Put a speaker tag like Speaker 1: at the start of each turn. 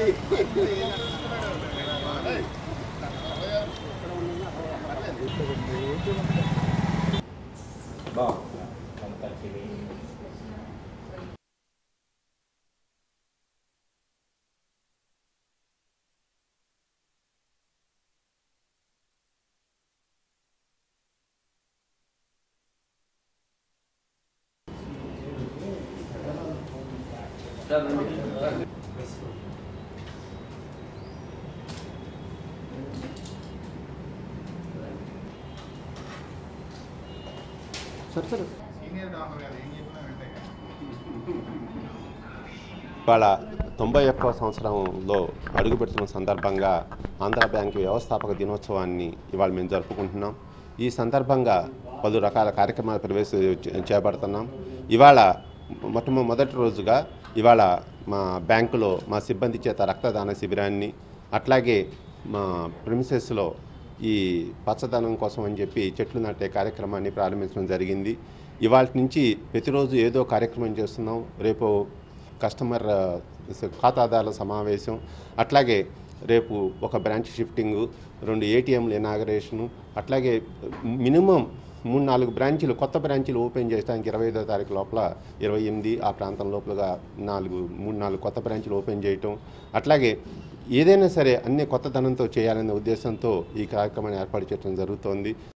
Speaker 1: ఇవాళ 91వ సంవత్సరంలో అడుగుపెడుతున్న సందర్భంగా ఆంధ్ర బ్యాంకు వ్యవస్థాపక దినోత్సవాన్ని ఇవాళ మేము జరుపుకుంటున్నాం. ఈ సందర్భంగా పలు రకాల కార్యక్రమాలు చేపడుతున్నాం. ఇవాళ మొదటి రోజుగా ఇవాళ మా బ్యాంకులో మా సిబ్బంది చేత రక్తదాన శిబిరాన్ని, అట్లాగే మా ప్రిమిసెస్లో ఈ పచ్చదనం కోసం అని చెప్పి చెట్లు నాటే కార్యక్రమాన్ని ప్రారంభించడం జరిగింది. ఇవాళ నుంచి ప్రతిరోజు ఏదో కార్యక్రమం చేస్తున్నాం. రేపు కస్టమర్ ఖాతాదారుల సమావేశం, అట్లాగే రేపు ఒక బ్రాంచ్ షిఫ్టింగు, 2 ATMలు ఇనాగరేషను, అట్లాగే మినిమం 3-4 బ్రాంచీలు కొత్త బ్రాంచీలు ఓపెన్ చేయడానికి 25వ తారీఖు లోపల 28 ఆ ప్రాంతం లోపలగా 3-4 కొత్త బ్రాంచీలు ఓపెన్ చేయటం, అట్లాగే ఏదైనా సరే అన్ని కొత్త ధనంతో చేయాలనే ఉద్దేశంతో ఈ కార్యక్రమాన్ని ఏర్పాటు చేయడం జరుగుతోంది.